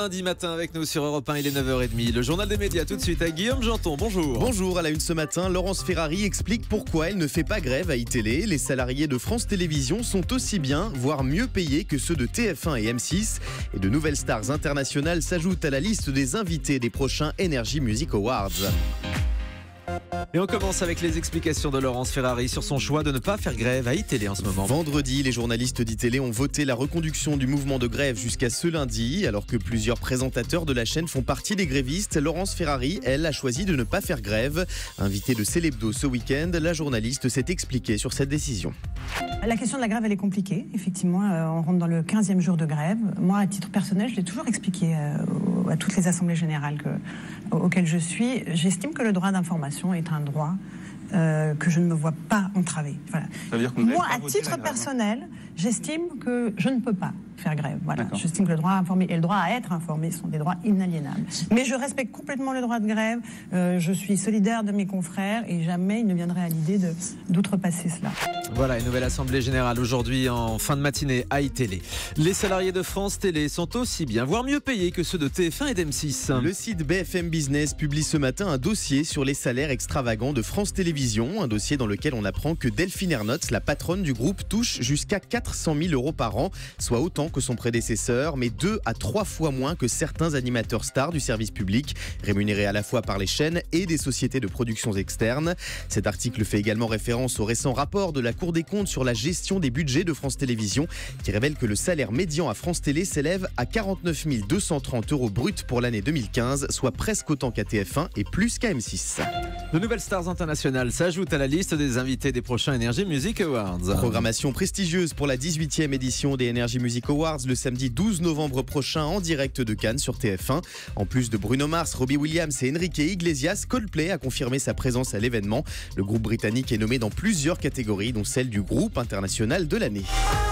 lundi matin avec nous sur Europe 1, il est 9h30. Le journal des médias tout de suite à Guillaume Janton, bonjour. Bonjour, à la une ce matin, Laurence Ferrari explique pourquoi elle ne fait pas grève à iTélé. Les salariés de France Télévisions sont aussi bien, voire mieux payés que ceux de TF1 et M6. Et de nouvelles stars internationales s'ajoutent à la liste des invités des prochains Energy Music Awards. Et on commence avec les explications de Laurence Ferrari sur son choix de ne pas faire grève à iTélé en ce moment. Vendredi, les journalistes d'iTélé ont voté la reconduction du mouvement de grève jusqu'à ce lundi. Alors que plusieurs présentateurs de la chaîne font partie des grévistes, Laurence Ferrari, elle, a choisi de ne pas faire grève. Invitée de Célébdo ce week-end, la journaliste s'est expliquée sur cette décision. La question de la grève, elle est compliquée. Effectivement, on rentre dans le 15e jour de grève. Moi, à titre personnel, je l'ai toujours expliqué à toutes les assemblées générales auxquelles je suis. J'estime que le droit d'information est un droit que je ne me vois pas entraver. Voilà. Ça veut dire que moi, à titre personnel, j'estime que je ne peux pas faire grève. Voilà. J'estime que le droit à informer et le droit à être informé sont des droits inaliénables. Mais je respecte complètement le droit de grève. Je suis solidaire de mes confrères et jamais il ne viendrait à l'idée d'outrepasser cela. Voilà, une nouvelle assemblée générale aujourd'hui en fin de matinée à iTélé. Les salariés de France Télé sont aussi bien, voire mieux payés que ceux de TF1 et d'M6. Le site BFM Business publie ce matin un dossier sur les salaires extravagants de France Télévisions. Un dossier dans lequel on apprend que Delphine Ernotte, la patronne du groupe, touche jusqu'à 400 000 euros par an, soit autant que son prédécesseur, mais 2 à 3 fois moins que certains animateurs stars du service public, rémunérés à la fois par les chaînes et des sociétés de productions externes. Cet article fait également référence au récent rapport de la Cour des comptes sur la gestion des budgets de France Télévisions, qui révèle que le salaire médian à France Télé s'élève à 49 230 euros bruts pour l'année 2015, soit presque autant qu'à TF1 et plus qu'à M6. De nouvelles stars internationales s'ajoutent à la liste des invités des prochains Energy Music Awards. Programmation prestigieuse pour la 18e édition des Energy Music Awards le samedi 12 novembre prochain en direct de Cannes sur TF1. En plus de Bruno Mars, Robbie Williams et Enrique Iglesias, Coldplay a confirmé sa présence à l'événement. Le groupe britannique est nommé dans plusieurs catégories, dont celle du groupe international de l'année.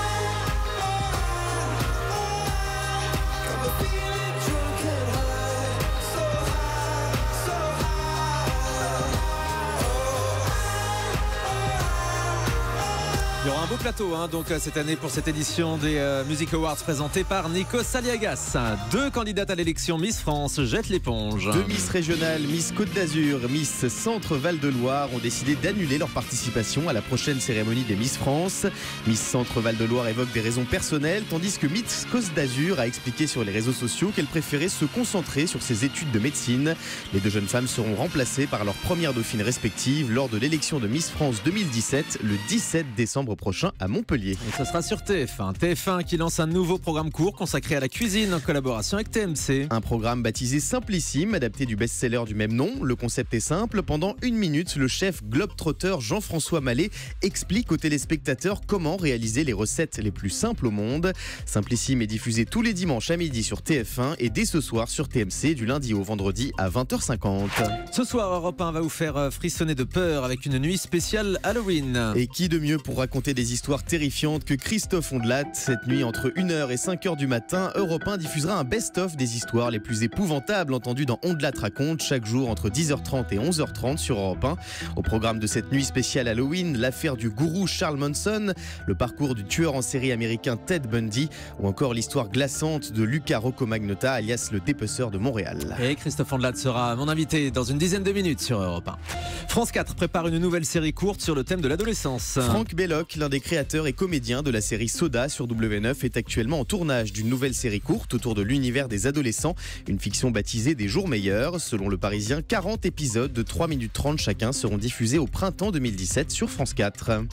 Il y aura un beau plateau donc cette année pour cette édition des Music Awards présentée par Nikos Aliagas. 2 candidates à l'élection Miss France jettent l'éponge. 2 Miss régionales, Miss Côte d'Azur, Miss Centre Val de Loire ont décidé d'annuler leur participation à la prochaine cérémonie des Miss France. Miss Centre Val de Loire évoque des raisons personnelles, tandis que Miss Côte d'Azur a expliqué sur les réseaux sociaux qu'elle préférait se concentrer sur ses études de médecine. Les 2 jeunes femmes seront remplacées par leurs premières dauphines respectives lors de l'élection de Miss France 2017 le 17 décembre prochain à Montpellier. Et ce sera sur TF1. TF1 qui lance un nouveau programme court consacré à la cuisine en collaboration avec TMC. Un programme baptisé Simplissime, adapté du best-seller du même nom. Le concept est simple. Pendant 1 minute, le chef globe-trotteur Jean-François Mallet explique aux téléspectateurs comment réaliser les recettes les plus simples au monde. Simplissime est diffusé tous les dimanches à midi sur TF1 et dès ce soir sur TMC du lundi au vendredi à 20h50. Ce soir, Europe 1 va vous faire frissonner de peur avec une nuit spéciale Halloween. Et qui de mieux pour raconter des histoires terrifiantes que Christophe Ondelat. Cette nuit, entre 1h et 5h du matin, Europe 1 diffusera un best-of des histoires les plus épouvantables entendues dans Ondelat raconte chaque jour entre 10h30 et 11h30 sur Europe 1. Au programme de cette nuit spéciale Halloween, l'affaire du gourou Charles Manson, le parcours du tueur en série américain Ted Bundy ou encore l'histoire glaçante de Luca Rocco-Magnotta, alias le dépeceur de Montréal. Et Christophe Ondelat sera mon invité dans une dizaine de minutes sur Europe 1. France 4 prépare une nouvelle série courte sur le thème de l'adolescence. Franck Belloc, l'un des créateurs et comédien de la série Soda sur W9, est actuellement en tournage d'une nouvelle série courte autour de l'univers des adolescents, une fiction baptisée Des jours meilleurs. Selon Le Parisien, 40 épisodes de 3 minutes 30 chacun seront diffusés au printemps 2017 sur France 4.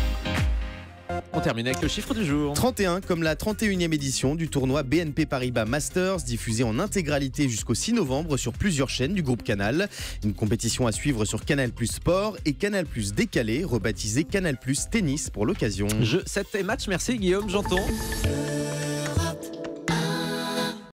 On termine avec le chiffre du jour. 31, comme la 31e édition du tournoi BNP Paribas Masters, diffusé en intégralité jusqu'au 6 novembre sur plusieurs chaînes du groupe Canal. Une compétition à suivre sur Canal+ Sport et Canal+ Décalé, rebaptisé Canal+ Tennis pour l'occasion. Jeu 7 et match, merci Guillaume Janton.